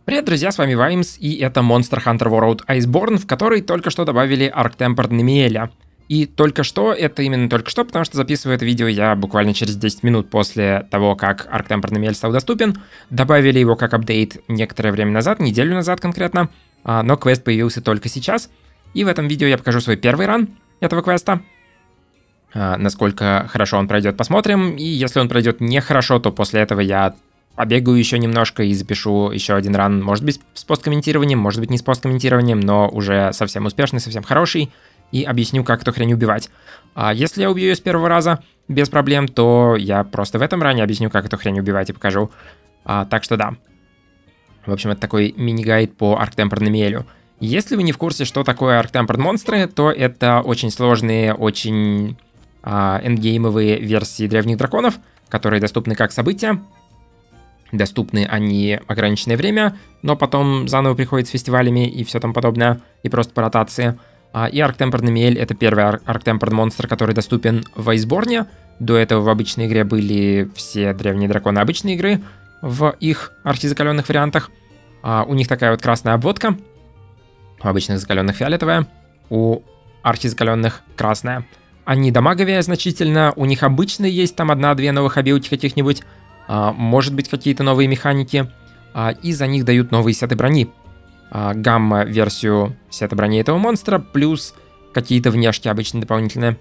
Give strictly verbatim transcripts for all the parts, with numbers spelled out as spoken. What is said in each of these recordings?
Привет, друзья, с вами Ваймс, и это Monster Hunter World Iceborne, в который только что добавили Arctempered Nemiela. И только что, это именно только что, потому что записываю это видео я буквально через десять минут после того, как Arctempered Nemiel стал доступен. Добавили его как апдейт некоторое время назад, неделю назад конкретно, но квест появился только сейчас. И в этом видео я покажу свой первый ран этого квеста. Насколько хорошо он пройдет, посмотрим. И если он пройдет нехорошо, то после этого я побегаю еще немножко и запишу еще один ран, может быть с посткомментированием, может быть не с посткомментированием, но уже совсем успешный, совсем хороший, и объясню, как эту хрень убивать. А если я убью ее с первого раза без проблем, то я просто в этом ране объясню, как эту хрень убивать и покажу. А, так что да. В общем, это такой мини-гайд по Arctempered Nemiel. Если вы не в курсе, что такое Arctempered монстры, то это очень сложные, очень а, эндгеймовые версии древних драконов, которые доступны как события. Доступны они ограниченное время, но потом заново приходят с фестивалями и все там подобное, и просто по ротации. И Arctempered Nemiel — это первый Arctempered монстр, который доступен в Iceborne. До этого в обычной игре были все древние драконы обычной игры в их архизакаленных вариантах. У них такая вот красная обводка, у обычных закаленных фиолетовая, у архизакаленных красная. Они дамаговее значительно, у них обычно есть там одна-две новых абилити каких-нибудь, может быть какие-то новые механики, и за них дают новые сеты брони. Гамма-версию сета брони этого монстра, плюс какие-то внешки обычно дополнительные.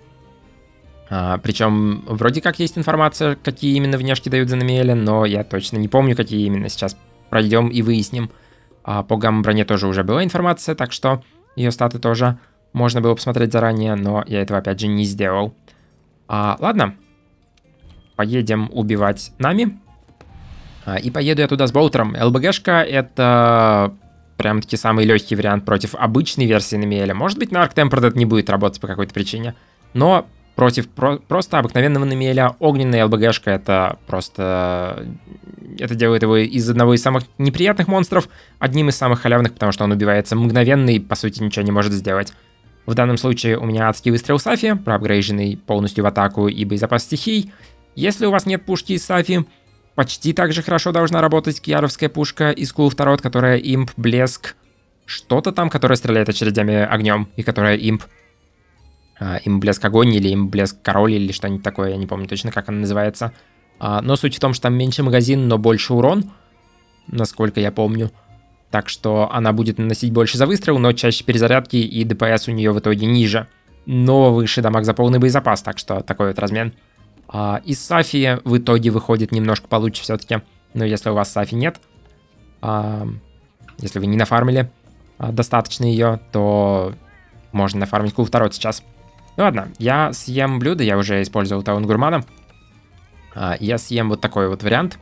Причем вроде как есть информация, какие именно внешки дают за Nemiel, но я точно не помню, какие именно. Сейчас пройдем и выясним. По гамма-броне тоже уже была информация, так что ее статы тоже можно было посмотреть заранее, но я этого опять же не сделал. Ладно. Поедем убивать Нами. И поеду я туда с болтером. ЛБГшка — это прям-таки самый легкий вариант против обычной версии Nemiel. Может быть, на Arctempered это не будет работать по какой-то причине. Но против про просто обыкновенного Nemiel огненная ЛБГшка — это просто... Это делает его из одного из самых неприятных монстров одним из самых халявных, потому что он убивается мгновенно и, по сути, ничего не может сделать. В данном случае у меня адский выстрел Сафи, проапгрейженный полностью в атаку и боезапас стихий. Если у вас нет пушки из Сафи, почти так же хорошо должна работать кьяровская пушка из Cool второй, которая имп, блеск, что-то там, которая стреляет очередями огнем, и которая имп. А, имп, блеск, огонь, или имп, блеск, король, или что-нибудь такое, я не помню точно, как она называется. А, но суть в том, что там меньше магазин, но больше урон, насколько я помню. Так что она будет наносить больше за выстрел, но чаще перезарядки, и ДПС у нее в итоге ниже. Но выше дамаг за полный боезапас, так что такой вот размен. Uh, из Сафи в итоге выходит немножко получше все-таки. Но если у вас Сафи нет, uh, если вы не нафармили uh, достаточно ее, то можно нафармить Кул второй сейчас. Ну ладно, я съем блюдо, я уже использовал таун гурмана. Uh, я съем вот такой вот вариант.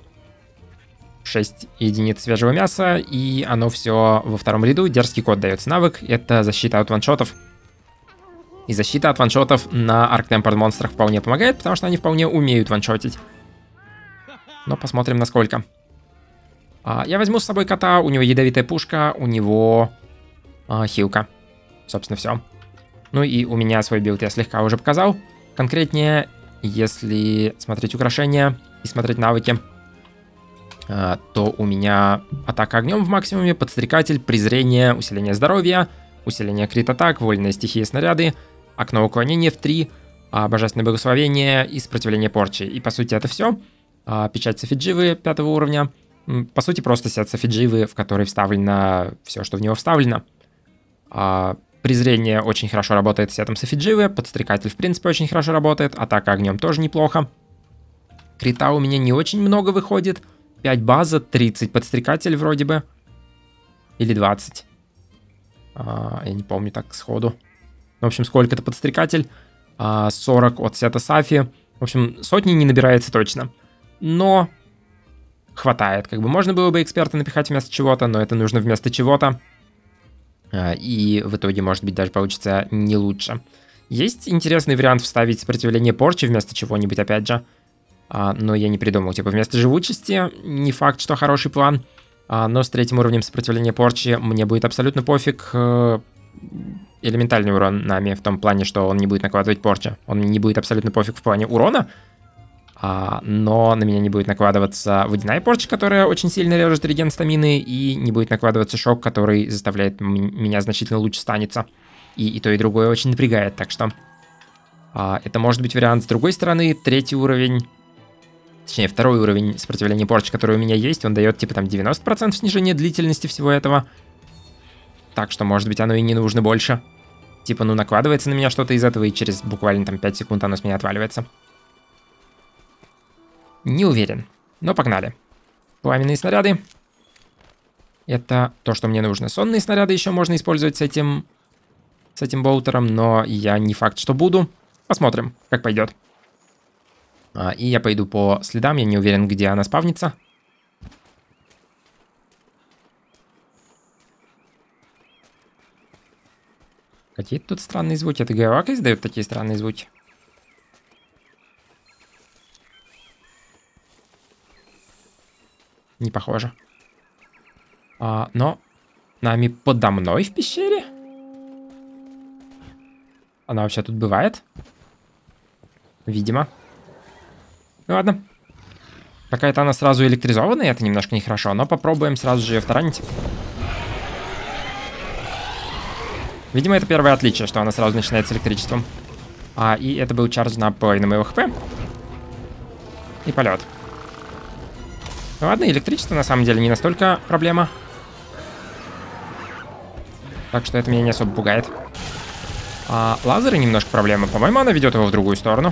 шесть единиц свежего мяса, и оно все во втором ряду. Дерзкий кот дается навык, это защита от ваншотов. И защита от ваншотов на Arctempered монстрах вполне помогает, потому что они вполне умеют ваншотить. Но посмотрим, насколько. А, я возьму с собой кота, у него ядовитая пушка, у него а, хилка. Собственно, все. Ну и у меня свой билд я слегка уже показал. Конкретнее, если смотреть украшения и смотреть навыки, а, то у меня атака огнем в максимуме, подстрекатель, презрение, усиление здоровья, усиление крит-атак, вольные стихии, снаряды, окно уклонения в три, а, божественное благословение и сопротивление порчи. И по сути это все. А, печать Софидживы пятого уровня. По сути просто сет Софидживы, в который вставлено все, что в него вставлено. А, презрение очень хорошо работает с сетом Софидживы, подстрекатель в принципе очень хорошо работает, атака огнем тоже неплохо. Крита у меня не очень много выходит. пять база, тридцать подстрекатель вроде бы. Или двадцать. А, я не помню так сходу. В общем, сколько-то подстрекатель. А, сорок от сета Сафи. В общем, сотни не набирается точно. Но хватает. Как бы можно было бы эксперта напихать вместо чего-то, но это нужно вместо чего-то. А, и в итоге, может быть, даже получится не лучше. Есть интересный вариант вставить сопротивление порчи вместо чего-нибудь, опять же. А, но я не придумал. Типа вместо живучести не факт, что хороший план. А, но с третьим уровнем сопротивления порчи мне будет абсолютно пофиг. Элементальный урон Нами в том плане, что он не будет накладывать порчу. Он не будет абсолютно пофиг в плане урона. А, но на меня не будет накладываться водяная порча, которая очень сильно режет реген стамины, и не будет накладываться шок, который заставляет меня значительно лучше станется. И, и то, и другое очень напрягает, так что а, это может быть вариант. С другой стороны, третий уровень, точнее второй уровень сопротивления порчи, который у меня есть, он дает типа там девяносто процентов снижения длительности всего этого. Так что, может быть, оно и не нужно больше. Типа, ну, накладывается на меня что-то из этого, и через буквально там пять секунд оно с меня отваливается. Не уверен. Но погнали. Пламенные снаряды. Это то, что мне нужно. Сонные снаряды еще можно использовать с этим... С этим болтером, но я не факт, что буду. Посмотрим, как пойдет. А, и я пойду по следам. Я не уверен, где она спавнится. Какие тут странные звуки. Это Геоак издает такие странные звуки? Не похоже. А, но нами подо мной в пещере? Она вообще тут бывает? Видимо. Ну ладно. Какая-то она сразу электризованная, это немножко нехорошо, но попробуем сразу же ее втаранить. Видимо, это первое отличие, что она сразу начинает с электричеством. А, и это был чардж на половину моего хп. И полет. Ну ладно, электричество на самом деле не настолько проблема. Так что это меня не особо пугает. А, лазеры немножко проблема. По-моему, она ведет его в другую сторону.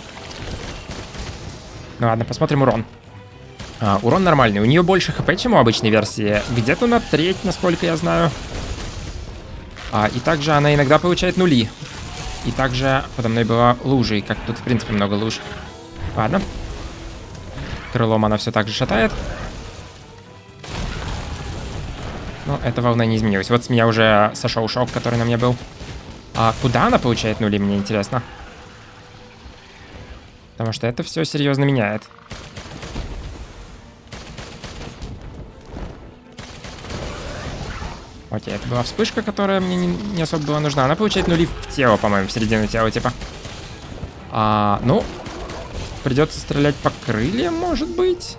Ну ладно, посмотрим урон. А, урон нормальный. У нее больше хп, чем у обычной версии. Где-то на треть, насколько я знаю. А, и также она иногда получает нули. И также подо мной была лужа. И как тут, в принципе, много луж. Ладно. Крылом она все так же шатает. Но эта волна не изменилась. Вот с меня уже сошел шок, который на мне был. А куда она получает нули, мне интересно. Потому что это все серьезно меняет. Окей, это была вспышка, которая мне не, не особо была нужна. Она получает нули в тело, по-моему, в середину тела, типа. А, ну, придется стрелять по крыльям, может быть.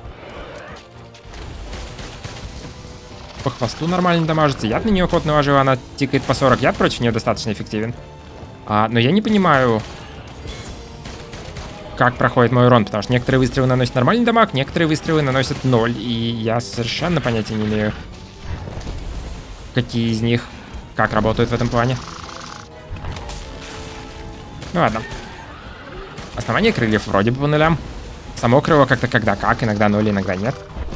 По хвосту нормально дамажится. Яд на нее ход наложил, она тикает по сорок. Яд против нее достаточно эффективен. А, но я не понимаю, как проходит мой урон, потому что некоторые выстрелы наносят нормальный дамаг, некоторые выстрелы наносят ноль. И я совершенно понятия не имею, какие из них как работают в этом плане. Ну ладно. Основание крыльев вроде бы по нулям. Само крыло как-то когда как, иногда ноль, иногда нет.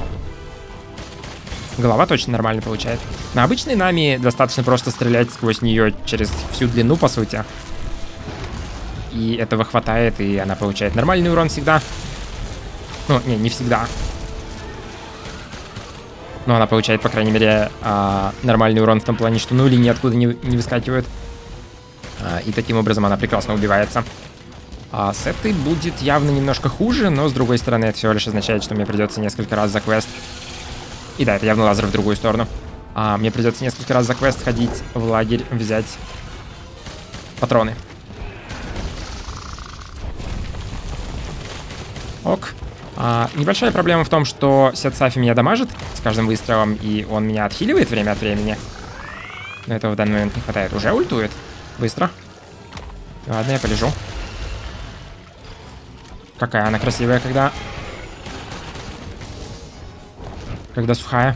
Голова точно нормально получает. На обычной нами достаточно просто стрелять сквозь нее через всю длину, по сути. И этого хватает, и она получает нормальный урон всегда. Ну, не, не всегда. Но она получает, по крайней мере, а, нормальный урон в том плане, что нули ниоткуда не, не выскакивают. А, и таким образом она прекрасно убивается. А с этой будет явно немножко хуже, но с другой стороны это всего лишь означает, что мне придется несколько раз за квест. И да, это явно лазер в другую сторону. А, мне придется несколько раз за квест ходить в лагерь, взять патроны. Ок. А, небольшая проблема в том, что Сет Сафи меня дамажит с каждым выстрелом, и он меня отхиливает время от времени. Но этого в данный момент не хватает. Уже ультует. Быстро. Ладно, я полежу. Какая она красивая, когда... Когда сухая.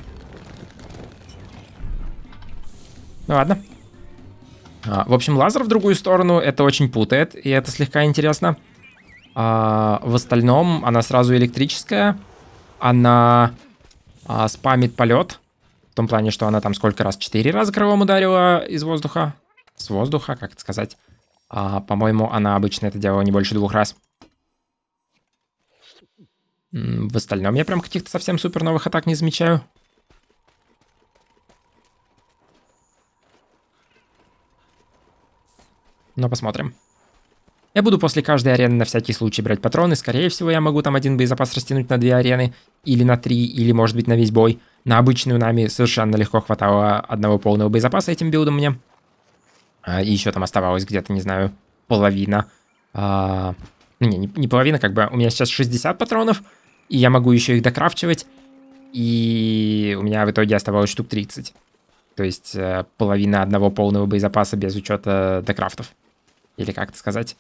Ну ладно. А, в общем, лазер в другую сторону это очень путает, и это слегка интересно. А, в остальном она сразу электрическая. Она а, спамит полет. В том плане, что она там сколько раз? Четыре раза крылом ударила из воздуха. С воздуха, как это сказать. А, по-моему, она обычно это делала не больше двух раз. В остальном я прям каких-то совсем супер новых атак не замечаю. Но посмотрим. Я буду после каждой арены на всякий случай брать патроны. Скорее всего, я могу там один боезапас растянуть на две арены. Или на три, или, может быть, на весь бой. На обычную нами совершенно легко хватало одного полного боезапаса этим билдом мне. А, и еще там оставалось где-то, не знаю, половина. А, Ну, не, не половина, как бы. У меня сейчас шестьдесят патронов, и я могу еще их докрафчивать. И у меня в итоге оставалось штук тридцать. То есть э, половина одного полного боезапаса без учета докрафтов. Или как это сказать.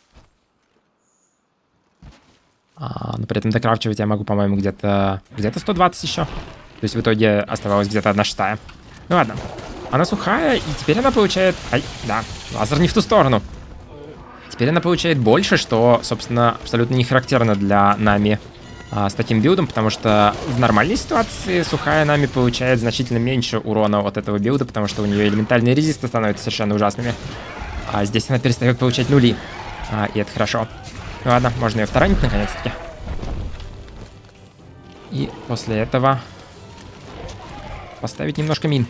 А, но при этом докрафчивать я могу, по-моему, где-то где-то сто двадцать еще. То есть в итоге оставалось где-то одна шестая. Ну ладно. Она сухая, и теперь она получает... Ай, да, лазер не в ту сторону. Теперь она получает больше, что, собственно, абсолютно не характерно для Нами а, с таким билдом, потому что в нормальной ситуации сухая Нами получает значительно меньше урона от этого билда, потому что у нее элементальные резисты становятся совершенно ужасными. А здесь она перестает получать нули. А, и это хорошо. Ну ладно, можно ее вторанить наконец-таки. И после этого поставить немножко мин.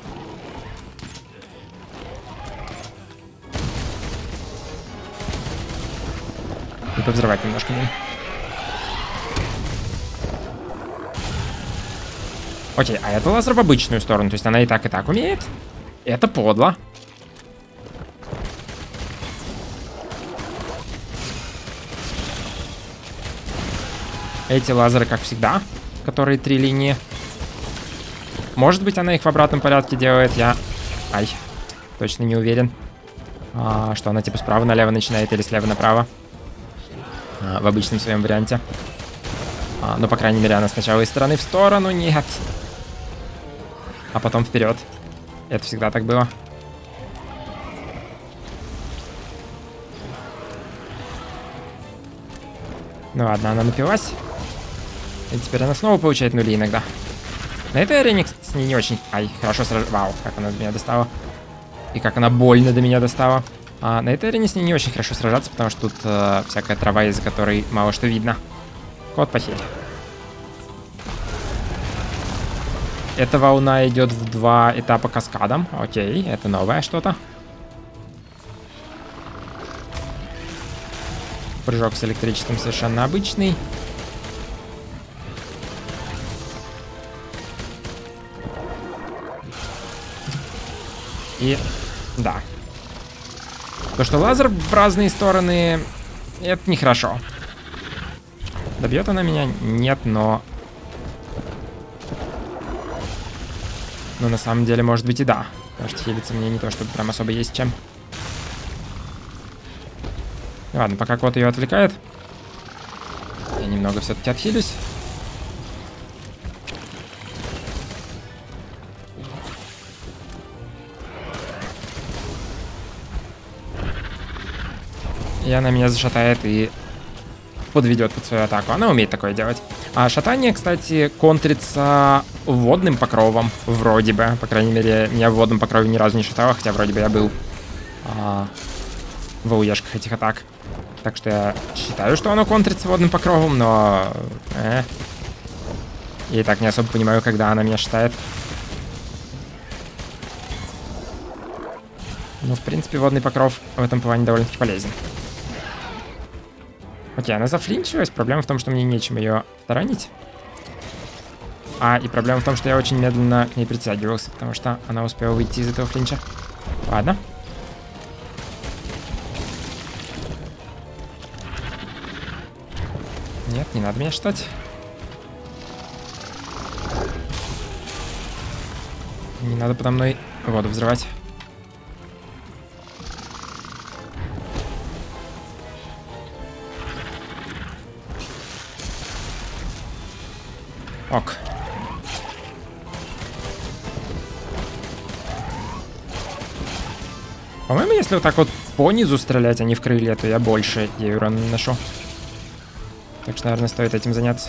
И повзрывать немножко мин. Окей, а это лазер в обычную сторону. То есть она и так, и так умеет. Это подло. Эти лазеры, как всегда, которые три линии. Может быть, она их в обратном порядке делает. Я... Ай, точно не уверен. А, что она типа справа налево начинает или слева направо. А, в обычном своем варианте. А, но, по крайней мере, она сначала из стороны в сторону. Нет. А потом вперед. Это всегда так было. Ну ладно, она напилась. И теперь она снова получает нули иногда. На этой арене, кстати, с ней не очень... Ай, хорошо сражалась. Вау, как она до меня достала. И как она больно до меня достала. А на этой арене с ней не очень хорошо сражаться, потому что тут э, всякая трава, из-за которой мало что видно. Кот похиль. Эта волна идет в два этапа каскадом. Окей, это новое что-то. Прыжок с электричеством совершенно обычный. И да. То, что лазер в разные стороны, это нехорошо. Добьет она меня? Нет, но... Но на самом деле, может быть, и да. Потому что хилиться мне не то, чтобы прям особо есть чем. Ладно, пока кот ее отвлекает. Я немного все-таки отхилюсь. И она меня зашатает и подведет под свою атаку. Она умеет такое делать. А шатание, кстати, контрится водным покровом. Вроде бы. По крайней мере, меня в водном покрове ни разу не шатало. Хотя вроде бы я был а, в ауешках этих атак. Так что я считаю, что оно контрится водным покровом, но... Э, я и так не особо понимаю, когда она меня шатает. Ну, в принципе, водный покров в этом плане довольно-таки полезен. Окей, она зафлинчилась. Проблема в том, что мне нечем ее таранить. А, и проблема в том, что я очень медленно к ней притягивался, потому что она успела выйти из этого флинча. Ладно. Нет, не надо меня считать. Не надо подо мной воду взрывать. Ок. По-моему, если вот так вот по низу стрелять, а не в крылья, то я больше ей урона наношу. Так что, наверное, стоит этим заняться.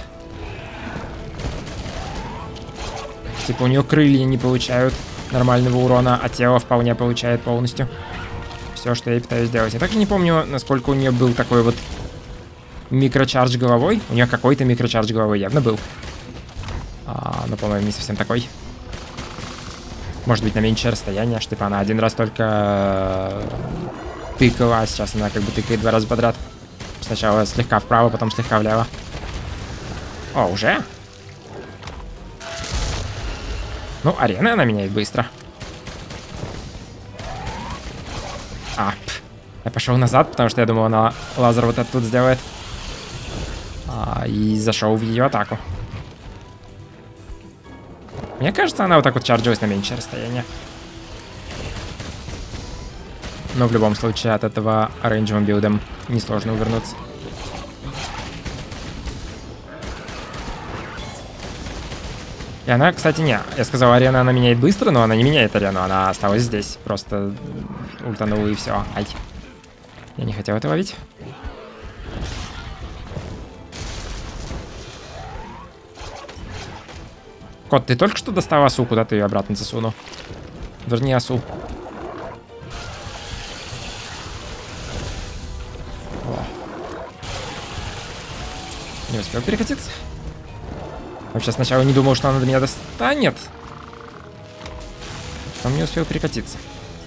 Типа у нее крылья не получают нормального урона, а тело вполне получает полностью. Все, что я и пытаюсь сделать. Я также не помню, насколько у нее был такой вот микрочардж головой. У нее какой-то микрочардж головой явно был. А, но, по-моему, не совсем такой. Может быть, на меньшее расстояние, что типа она один раз только тыкала, а сейчас она как бы тыкает два раза подряд. Сначала слегка вправо, потом слегка влево. О, уже? Ну, арена она меняет быстро. А, пф. Я пошел назад, потому что я думал, она лазер вот этот тут сделает. и зашел в ее атаку. Мне кажется, она вот так вот чарджилась на меньшее расстояние. Но в любом случае от этого оранжевым билдом несложно увернуться. И она, кстати, не. Я сказал, арена она меняет быстро, но она не меняет арену. Она осталась здесь. Просто ультанула и все. Ай. Я не хотел это ловить. Кот, ты только что достал осу, куда ты ее обратно засунул? Верни осу. О. Не успел перекатиться. Вообще сначала не думал, что она до меня достанет. Потом не успел перекатиться.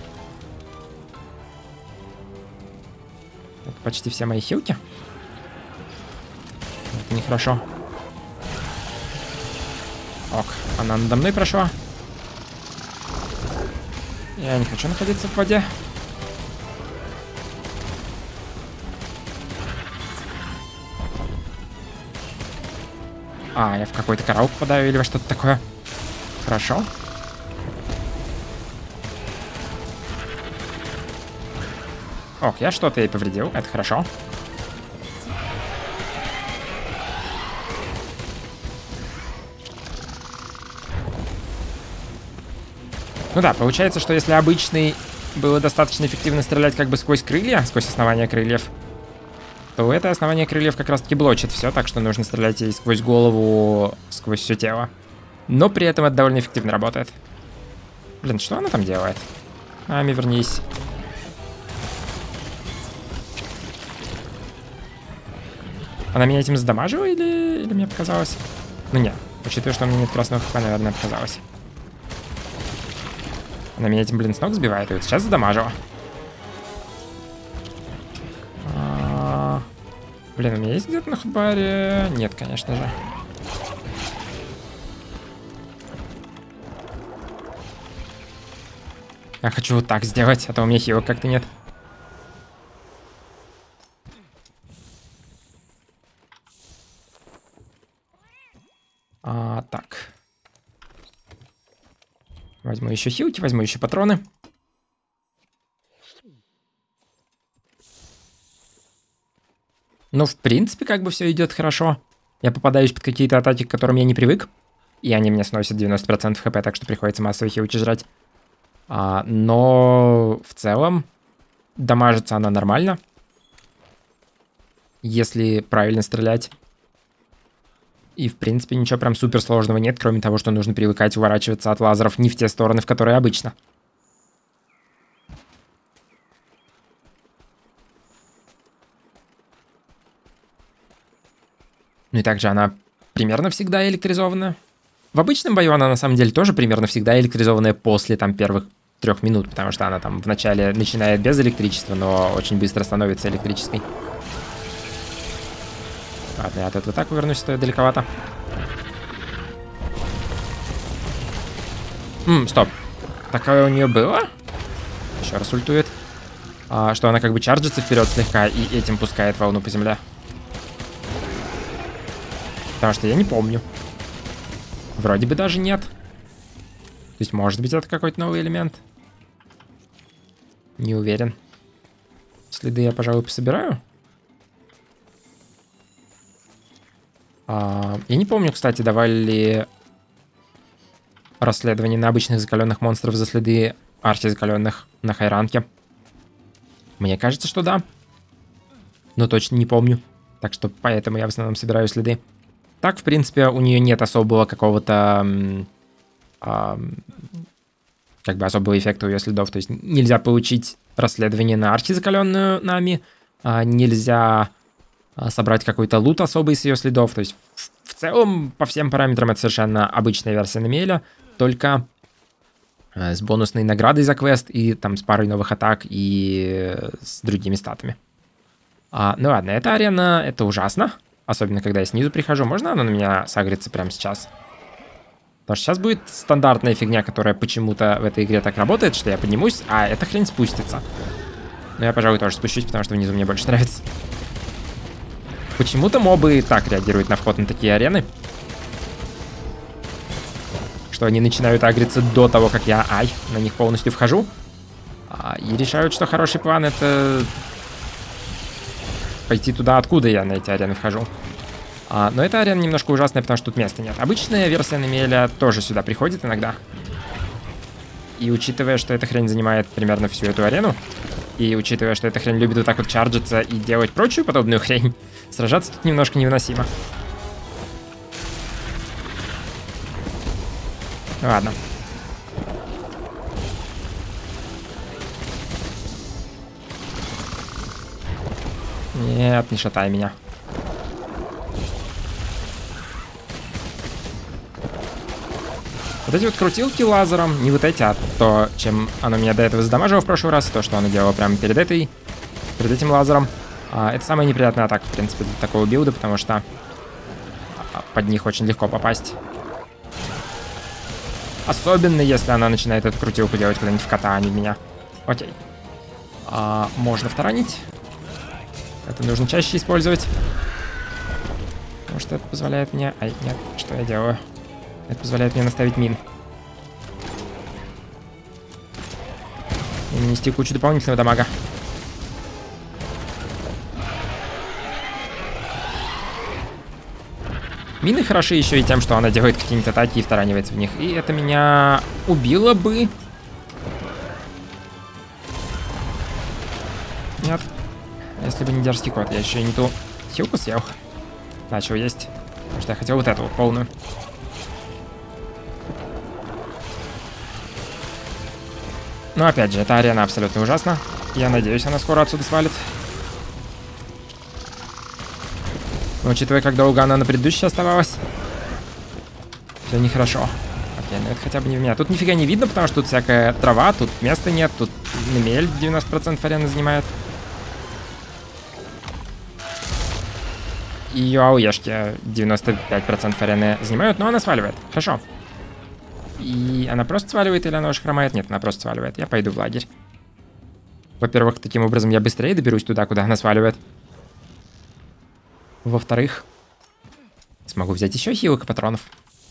Это почти все мои хилки. Это нехорошо. Ок, она надо мной прошла. Я не хочу находиться в воде. А, я в какой-то коралл попадаю или во что-то такое. Хорошо. Ок, я что-то ей повредил, это хорошо. Ну да, получается, что если обычный было достаточно эффективно стрелять как бы сквозь крылья, сквозь основание крыльев, то это основание крыльев как раз-таки блочит все, так что нужно стрелять ей сквозь голову, сквозь все тело. Но при этом это довольно эффективно работает. Блин, что она там делает? Ами, вернись. Она меня этим задамажила или, или мне показалось? Ну нет, учитывая, что у меня нет красного хп, наверное, показалось. Она меня этим, блин, с ног сбивает, и вот сейчас задамажила. А... Блин, у меня есть где-то на худбаре? Нет, конечно же. Я хочу вот так сделать, а то у меня хилок как-то нет. А, так. Возьму еще хилки, возьму еще патроны. Ну, в принципе, как бы все идет хорошо. Я попадаюсь под какие-то атаки, к которым я не привык. И они мне сносят девяносто процентов хп, так что приходится массово хилки жрать. А, но в целом дамажится она нормально. Если правильно стрелять. И, в принципе, ничего прям супер сложного нет, кроме того, что нужно привыкать уворачиваться от лазеров не в те стороны, в которые обычно. Ну и также она примерно всегда электризованная. В обычном бою она на самом деле тоже примерно всегда электризованная после там первых трех минут, потому что она там вначале начинает без электричества, но очень быстро становится электрической. Ладно, я от этого так увернусь, что я далековато. Ммм, стоп. Такое у нее было? Еще раз ультует. А, что она как бы чарджится вперед слегка и этим пускает волну по земле. Потому что я не помню. Вроде бы даже нет. То есть, может быть, это какой-то новый элемент. Не уверен. Следы я, пожалуй, пособираю. А, я не помню, кстати, давали ли расследование на обычных закаленных монстров за следы архизакаленных на хайранке. Мне кажется, что да. Но точно не помню. Так что поэтому я в основном собираю следы. Так, в принципе, у нее нет особого какого-то... А, как бы особого эффекта у ее следов. То есть нельзя получить расследование на архизакаленную нами. А, нельзя... собрать какой-то лут особый с ее следов. То есть в, в целом по всем параметрам это совершенно обычная версия Намиэля, только э, с бонусной наградой за квест и там с парой новых атак и э, с другими статами. А, ну ладно, эта арена, это ужасно. Особенно когда я снизу прихожу. Можно она на меня сагрится прямо сейчас? Потому что сейчас будет стандартная фигня, которая почему-то в этой игре так работает, что я поднимусь, а эта хрень спустится. Но я, пожалуй, тоже спущусь, потому что внизу мне больше нравится. Почему-то мобы так реагируют на вход на такие арены, что они начинают агриться до того, как я, ай, на них полностью вхожу. А, и решают, что хороший план — это пойти туда, откуда я на эти арены вхожу. А, но эта арена немножко ужасная, потому что тут места нет. Обычная версия Немеля тоже сюда приходит иногда. И учитывая, что эта хрень занимает примерно всю эту арену, и учитывая, что эта хрень любит вот так вот чарджиться и делать прочую подобную хрень, сражаться тут немножко невыносимо. Ладно. Нет, не шатай меня. Вот эти вот крутилки лазером, не вот эти, а то, чем оно меня до этого задамажило в прошлый раз, то, что оно делало прямо перед этой, перед этим лазером. А, это самая неприятная атака, в принципе, для такого билда, потому что под них очень легко попасть. Особенно, если она начинает эту крутилку делать куда-нибудь в кота, а не в меня. Окей. А, можно вторанить. Это нужно чаще использовать. Потому что это позволяет мне... Ай, нет, что я делаю? Это позволяет мне наставить мин. И нанести кучу дополнительного дамага. Мины хороши еще и тем, что она делает какие-нибудь атаки и втаранивается в них. И это меня убило бы. Нет. Если бы не дерзкий кот, я еще и не ту хилку съел. Начал есть. Потому что я хотел вот эту вот полную. Но опять же, эта арена абсолютно ужасна. Я надеюсь, она скоро отсюда свалит. Но учитывая, как долго она на предыдущей оставалась, это нехорошо. Окей, ну это хотя бы не в меня. Тут нифига не видно, потому что тут всякая трава, тут места нет, тут Немель девяносто процентов арены занимает. И ее ауешки девяносто пять процентов арены занимают, но она сваливает. Хорошо. И она просто сваливает или она уж хромает? Нет, она просто сваливает. Я пойду в лагерь. Во-первых, таким образом я быстрее доберусь туда, куда она сваливает. Во-вторых, смогу взять еще хилок и патронов.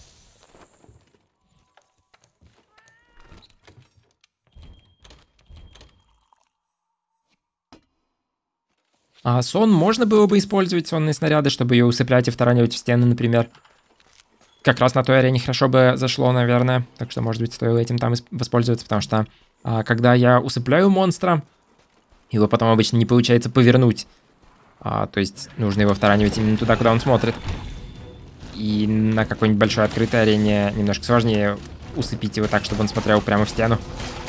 А сон можно было бы использовать, сонные снаряды, чтобы ее усыплять и втаранивать в стены, например. Как раз на той арене хорошо бы зашло, наверное. Так что, может быть, стоило этим там воспользоваться, потому что а, когда я усыпляю монстра, его потом обычно не получается повернуть. А, то есть нужно его втаранивать именно туда, куда он смотрит. И на какой-нибудь большой открытой арене немножко сложнее усыпить его так, чтобы он смотрел прямо в стену.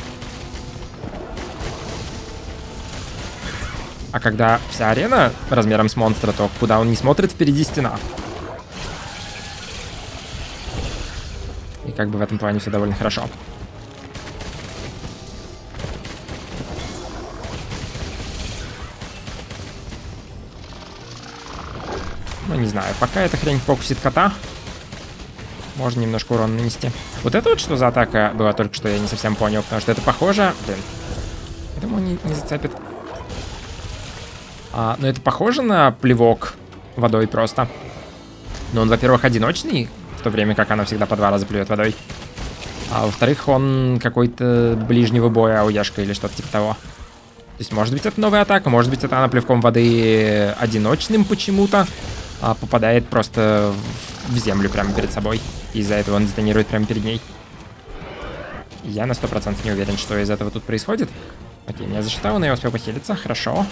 А когда вся арена размером с монстра, то куда он не смотрит, впереди стена. И как бы в этом плане все довольно хорошо. Ну, не знаю, пока эта хрень фокусит кота, можно немножко урона нанести. Вот это вот что за атака была только что, я не совсем понял, потому что это похоже... Блин, я думаю, не, не зацепит. А, но это похоже на плевок водой просто. Но он, во-первых, одиночный, в то время как она всегда по два раза плюет водой. А во-вторых, он какой-то ближнего боя ауешка или что-то типа того. То есть, может быть, это новая атака, может быть, это она плевком воды одиночным почему-то а попадает просто в землю прямо перед собой. И из-за этого он детонирует прямо перед ней. Я на сто процентов не уверен, что из этого тут происходит. Окей, меня зашатало, но я успел похилиться. Хорошо.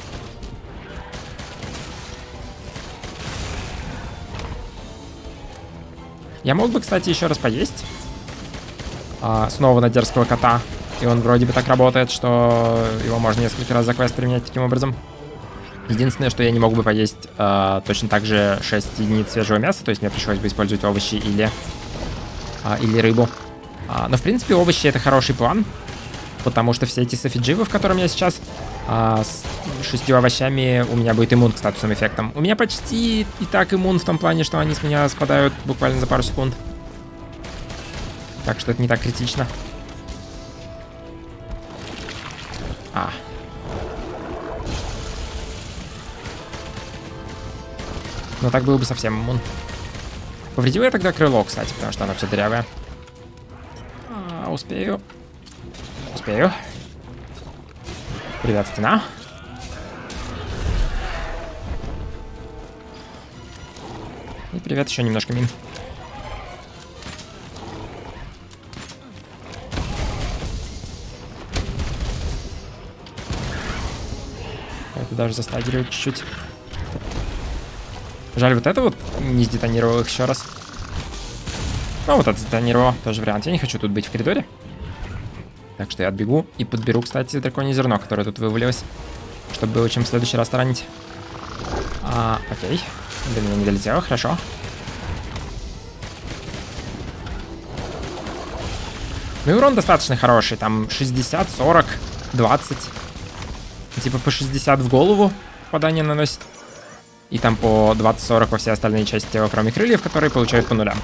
Я мог бы, кстати, еще раз поесть. А, снова на дерзкого кота. И он вроде бы так работает, что его можно несколько раз за квест применять таким образом. Единственное, что я не мог бы поесть э, точно так же шесть единиц свежего мяса, то есть мне пришлось бы использовать овощи или, э, или рыбу. А, но в принципе овощи — это хороший план, потому что все эти софидживы, в котором я сейчас, э, с шестью овощами у меня будет иммун к статусным эффектам. У меня почти и так иммун в том плане, что они с меня спадают буквально за пару секунд. Так что это не так критично. А. Но так было бы совсем иммун. Повредил я тогда крыло, кстати, потому что оно все дырявое. А, успею. Успею. Привет, стена. И привет, еще немножко мин. Это даже застагивает чуть-чуть. Жаль, вот это вот не сдетонировал их еще раз. Ну, вот это сдетонировал. Тоже вариант. Я не хочу тут быть в коридоре. Так что я отбегу и подберу, кстати, драконье зерно, которое тут вывалилось. Чтобы было чем в следующий раз таранить. А, окей. До меня не долетело, хорошо. Ну и урон достаточно хороший. Там шестьдесят, сорок, двадцать. Типа по шестьдесят в голову попадание наносит. И там по двадцать-сорок во все остальные части тела, кроме крыльев, которые получают по нулям.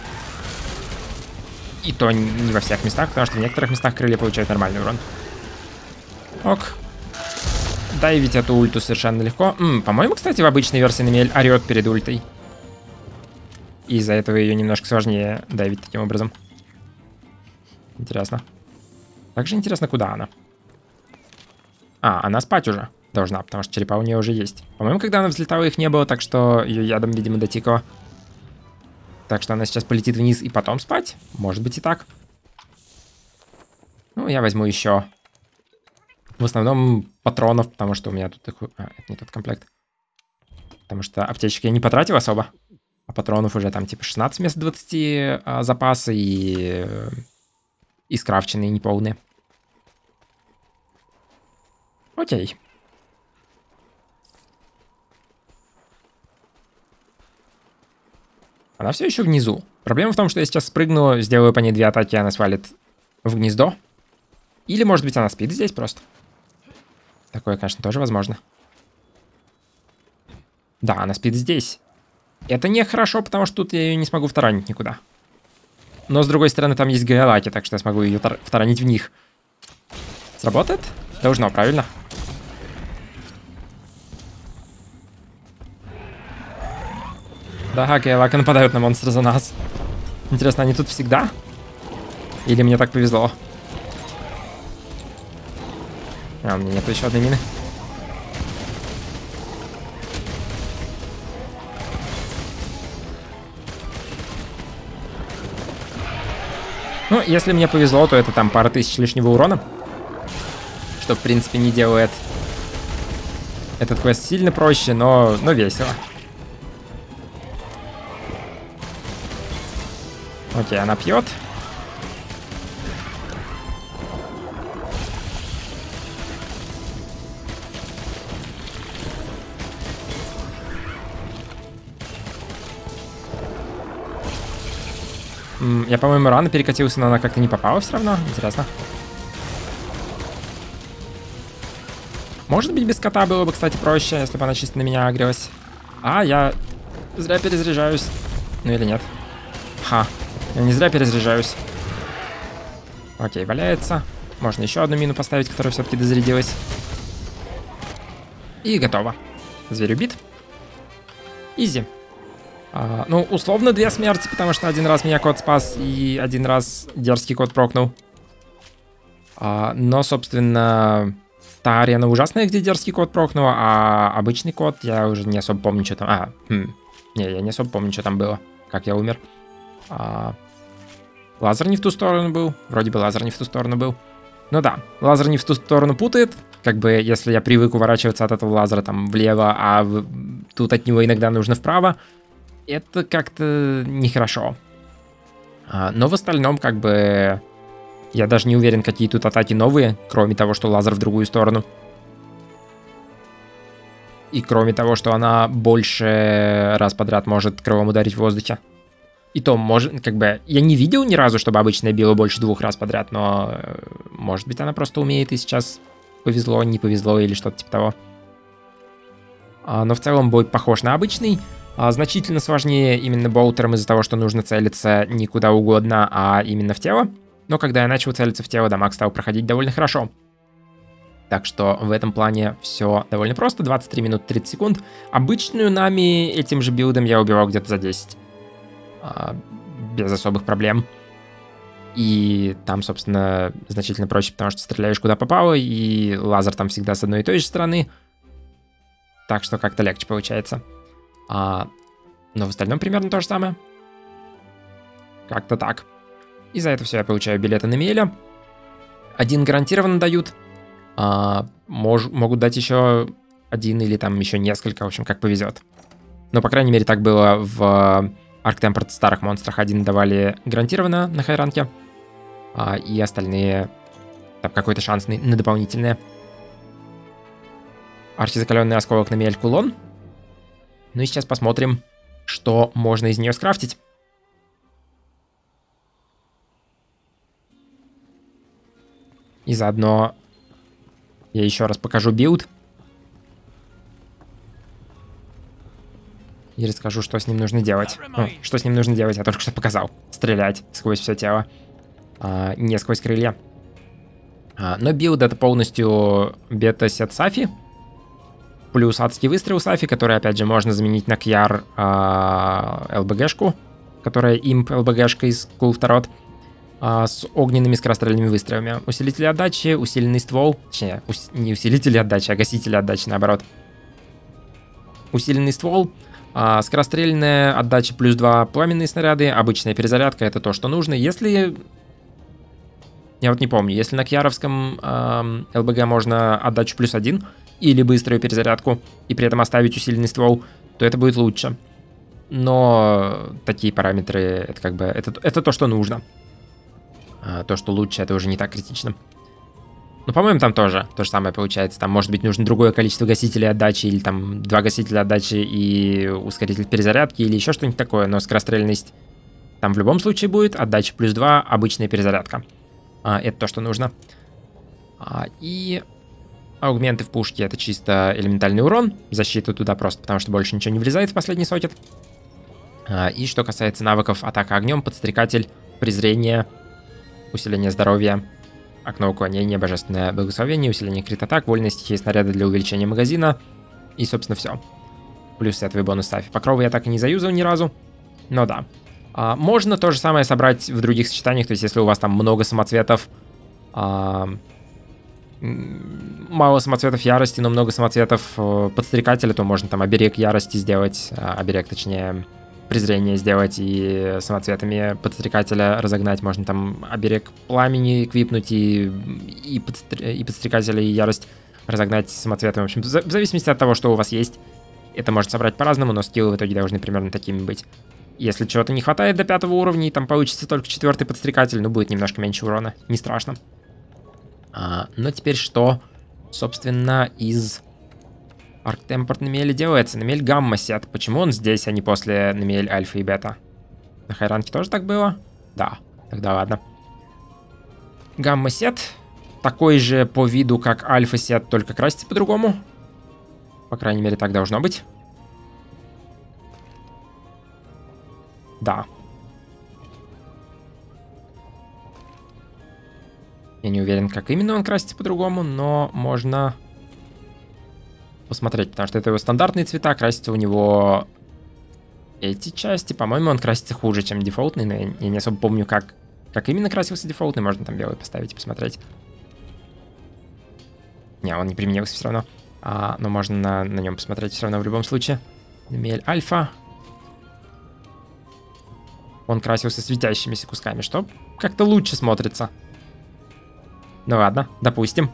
И то не во всех местах, потому что в некоторых местах крылья получают нормальный урон. Ок. Дайвить эту ульту совершенно легко. По-моему, кстати, в обычной версии Намиэль орет перед ультой. И из-за этого ее немножко сложнее дайвить таким образом. Интересно. Также интересно, куда она. А, она спать уже должна, потому что черепа у нее уже есть. По-моему, когда она взлетала, их не было, так что ее ядом, видимо, дотикало. Так что она сейчас полетит вниз и потом спать. Может быть и так. Ну, я возьму еще. В основном патронов, потому что у меня тут такой... А, это не тот комплект. Потому что аптечек я не потратил особо. А патронов уже там типа шестнадцать вместо двадцати а, запасы и... И скрафченные, неполные. Окей. Она все еще внизу. Проблема в том, что я сейчас спрыгну, сделаю по ней две атаки, и она свалит в гнездо. Или, может быть, она спит здесь просто. Такое, конечно, тоже возможно. Да, она спит здесь. Это нехорошо, потому что тут я ее не смогу втаранить никуда. Но, с другой стороны, там есть гаялаки, так что я смогу ее втаранить в них. Сработает? Должно, правильно? Да, гаялаки нападают на монстра за нас. Интересно, они тут всегда? Или мне так повезло? А, у меня нет еще одной мины. Ну, если мне повезло, то это там пара тысяч лишнего урона. Что, в принципе, не делает этот квест сильно проще, но, но весело. Окей, она пьет. Я, по-моему, рано перекатился, но она как-то не попала все равно. Интересно. Может быть, без кота было бы, кстати, проще, если бы она чисто на меня агрилась. А, я зря перезаряжаюсь. Ну или нет. Ха, я не зря перезаряжаюсь. Окей, валяется. Можно еще одну мину поставить, которая все-таки дозарядилась. И готово. Зверь убит. Изи. А, ну, условно две смерти, потому что один раз меня кот спас, и один раз дерзкий кот прокнул. А, но, собственно, та арена ужасная, где дерзкий кот прокнул, а обычный кот, я уже не особо помню, что там... А, хм, не, я не особо помню, что там было, как я умер. А, лазер не в ту сторону был, вроде бы лазер не в ту сторону был. Ну да, лазер не в ту сторону путает, как бы если я привык уворачиваться от этого лазера там влево, а в... тут от него иногда нужно вправо, это как-то нехорошо. А, но в остальном, как бы, я даже не уверен, какие тут атаки новые, кроме того, что лазер в другую сторону. И кроме того, что она больше раз подряд может крылом ударить в воздухе. И то, может, как бы, я не видел ни разу, чтобы обычная била больше двух раз подряд, но, может быть, она просто умеет, и сейчас повезло, не повезло, или что-то типа того. А, но в целом бой похож на обычный. А, значительно сложнее именно болтером из-за того, что нужно целиться не куда угодно, а именно в тело. Но когда я начал целиться в тело, дамаг стал проходить довольно хорошо. Так что в этом плане все довольно просто. двадцать три минуты тридцать секунд. Обычную нами этим же билдом я убивал где-то за десять. А, без особых проблем. И там, собственно, значительно проще, потому что стреляешь куда попало, и лазер там всегда с одной и той же стороны. Так что как-то легче получается. А, но в остальном примерно то же самое. Как-то так. И за это все я получаю билеты на Миэля. Один гарантированно дают. А, мож, могут дать еще один или там еще несколько, в общем, как повезет. Но, по крайней мере, так было в Arctempered старых монстрах. Один давали гарантированно на хайранке, а, и остальные там какой-то шанс на, на дополнительные. Архизакаленный осколок на Миэль кулон. Ну и сейчас посмотрим, что можно из нее скрафтить. И заодно я еще раз покажу билд. И расскажу, что с ним нужно делать. Ну, что с ним нужно делать, я только что показал. Стрелять сквозь все тело. А, не сквозь крылья. А, но билд это полностью бета-сет Сафи. Плюс адский выстрел Сафи, который, опять же, можно заменить на Кьяр а, ЛБГшку, которая имп ЛБГшка из Кулфтарот. А, с огненными скорострельными выстрелами. Усилители отдачи, усиленный ствол. Точнее, ус не усилители отдачи, а гасители отдачи, наоборот. Усиленный ствол. А, скорострельная отдача плюс два пламенные снаряды. Обычная перезарядка — это то, что нужно. Если... Я вот не помню. Если на Кьяровском эм, ЛБГ можно отдачу плюс один или быструю перезарядку, и при этом оставить усиленный ствол, то это будет лучше. Но такие параметры, это как бы... Это, это то, что нужно. То, что лучше, это уже не так критично. Ну, по-моему, там тоже то же самое получается. Там, может быть, нужно другое количество гасителей отдачи, или там два гасителя отдачи и ускоритель перезарядки, или еще что-нибудь такое. Но скорострельность там в любом случае будет. Отдача плюс два, обычная перезарядка. А, это то, что нужно. А, и аугменты в пушке — это чисто элементальный урон. Защита туда просто, потому что больше ничего не влезает в последний сокет. А, и что касается навыков: атака огнем, подстрекатель, презрение, усиление здоровья, окно уклонения, божественное благословение, усиление крит-атак, вольные стихии снаряда для увеличения магазина. И, собственно, все. Плюс сетовый бонус Сафи. Покровы я так и не заюзал ни разу. Но да. А, можно то же самое собрать в других сочетаниях. То есть, если у вас там много самоцветов, а, мало самоцветов ярости, но много самоцветов э, подстрекателя, то можно там оберег ярости сделать. А, оберег, точнее... презрение сделать и самоцветами подстрекателя разогнать. Можно там оберег пламени квипнуть и, и, подстр... и подстрекателя, и ярость разогнать самоцветами. В общем, в зависимости от того, что у вас есть, это можно собрать по-разному, но скиллы в итоге должны примерно такими быть. Если чего-то не хватает до пятого уровня, и там получится только четвертый подстрекатель, ну, будет немножко меньше урона. Не страшно. А, но теперь что, собственно, из... Arctempered на Миэле делается. На Миэль гамма сет. Почему он здесь, а не после на Миэль альфа и бета? На хайранке тоже так было? Да. Тогда ладно. Гамма сет. Такой же по виду, как альфа сет, только красится по-другому. По крайней мере, так должно быть. Да. Я не уверен, как именно он красится по-другому, но можно... посмотреть, потому что это его стандартные цвета, красится у него эти части. По-моему, он красится хуже, чем дефолтный, но я не особо помню, как, как именно красился дефолтный. Можно там белый поставить и посмотреть. Не, он не применился все равно. А, но можно на, на нем посмотреть все равно в любом случае. Миэль альфа. Он красился светящимися кусками, что как-то лучше смотрится. Ну ладно, допустим.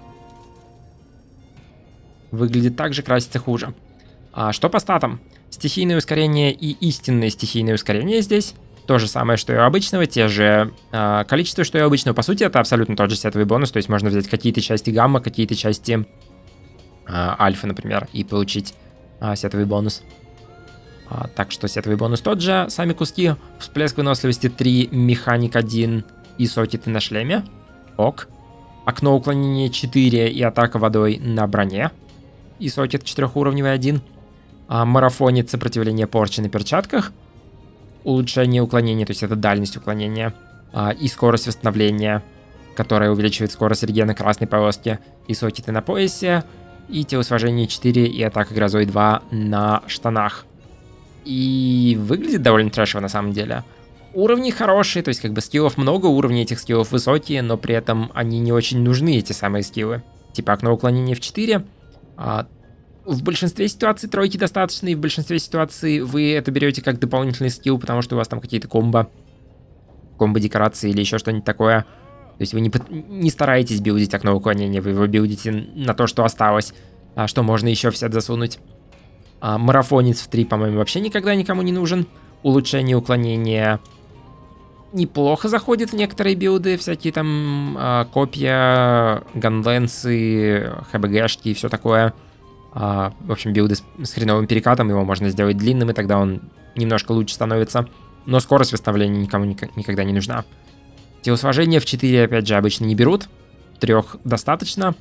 Выглядит так же, красится хуже. А что по статам? Стихийное ускорение и истинное стихийное ускорение здесь. То же самое, что и у обычного. Те же а, количество, что и у обычного. По сути, это абсолютно тот же сетовый бонус. То есть можно взять какие-то части гамма, какие-то части а, альфа, например, и получить а, сетовый бонус. А, так что сетовый бонус тот же. Сами куски. Всплеск выносливости три, механик один и сокеты на шлеме. Ок. Окно уклонения четыре и атака водой на броне. И сокет четырехуровневый один. А, марафонит, сопротивление порчи на перчатках. Улучшение уклонения, то есть это дальность уклонения. А, и скорость восстановления. которая увеличивает скорость регена красной полоски и сокеты на поясе, и телосложение четыре и атака грозой два на штанах. И выглядит довольно трэшево на самом деле. Уровни хорошие, то есть как бы скиллов много, уровни этих скиллов высокие, но при этом они не очень нужны, эти самые скиллы. Типа окно уклонения в четыре. А, в большинстве ситуаций тройки достаточно, и в большинстве ситуаций вы это берете как дополнительный скилл, потому что у вас там какие-то комбо, комбо-декорации или еще что-нибудь такое. То есть вы не, не стараетесь билдить окно уклонения, вы его билдите на то, что осталось, а что можно еще в сет засунуть. А, марафонец в три, по-моему, вообще никогда никому не нужен. Улучшение уклонения неплохо заходит в некоторые билды, всякие там а, копья, ганленсы, хбгэшки и все такое. А, в общем, билды с, с хреновым перекатом, его можно сделать длинным, и тогда он немножко лучше становится. Но скорость выставления никому ник- никогда не нужна. Телосложение в четыре, опять же, обычно не берут. Трех достаточно.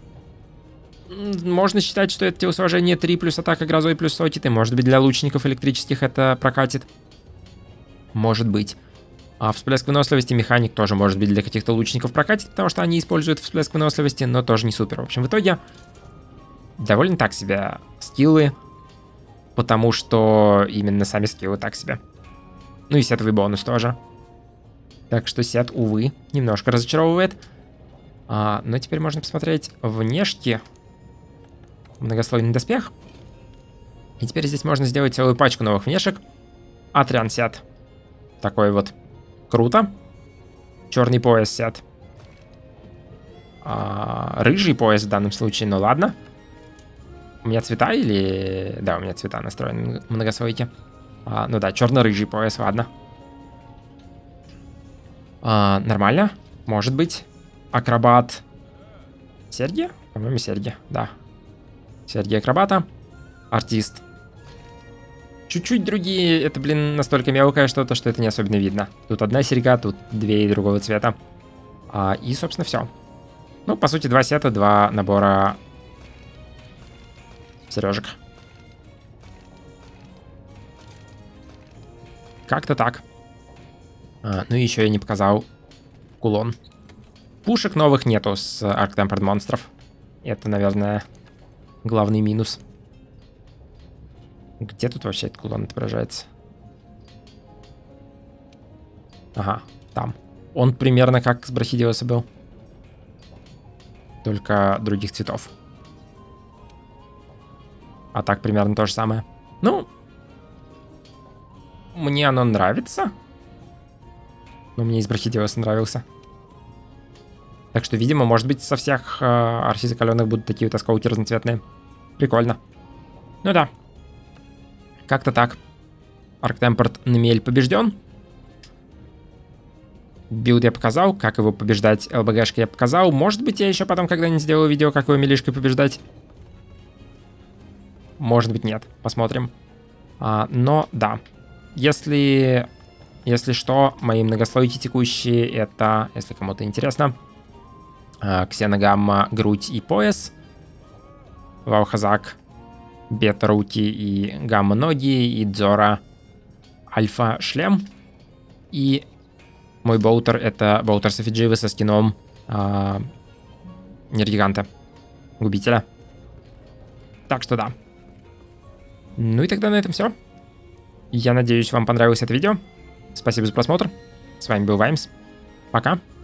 Можно считать, что это телосложение три плюс атака грозой плюс сокеты. Может быть, для лучников электрических это прокатит. Может быть. А всплеск выносливости механик тоже может быть для каких-то лучников прокатит, потому что они используют всплеск выносливости, но тоже не супер. В общем, в итоге довольно так себе скиллы, потому что именно сами скиллы так себе. Ну и сетовый бонус тоже. Так что сет, увы, немножко разочаровывает. А, но теперь можно посмотреть внешки. Многослойный доспех. И теперь здесь можно сделать целую пачку новых внешек. Атриан сет. Такой вот. Круто. Черный пояс сет. А, рыжий пояс в данном случае, ну ладно. У меня цвета или... Да, у меня цвета настроены в многослойке. А, ну да, черно-рыжий пояс, ладно. А, нормально. Может быть. Акробат. Серьги? По-моему, серьги, да. Серьги акробата. Артист. Чуть-чуть другие, это, блин, настолько мелкое что-то, что это не особенно видно. Тут одна серьга, тут две и другого цвета. А, и, собственно, все. Ну, по сути, два сета, два набора сережек. Как-то так. А, ну и еще я не показал кулон. Пушек новых нету с Arc-Tempered монстров. Это, наверное, главный минус. Где тут вообще этот кулон отображается? Ага, там. Он примерно как с Брахидиоса был. Только других цветов. А так примерно то же самое. Ну, мне оно нравится. Но мне из Брахидиоса нравился. Так что, видимо, может быть, со всех э, архизакаленных будут такие вот осколки разноцветные. Прикольно. Ну да. Как-то так. Arc-Tempered Немель побежден. Билд я показал, как его побеждать. ЛБГшка я показал. Может быть, я еще потом когда-нибудь сделаю видео, как его милишкой побеждать. Может быть, нет. Посмотрим. А, но, да. Если... Если что, мои многослойки текущие, это, если кому-то интересно, Ксеногамма, грудь и пояс, Валхазак, бета руки и гамма ноги, и Дзора альфа шлем. И мой боутер это боутер Софидживы со скином а, Нергиганта, губителя. Так что да. Ну и тогда на этом все. Я надеюсь, вам понравилось это видео. Спасибо за просмотр. С вами был Ваймс. Пока.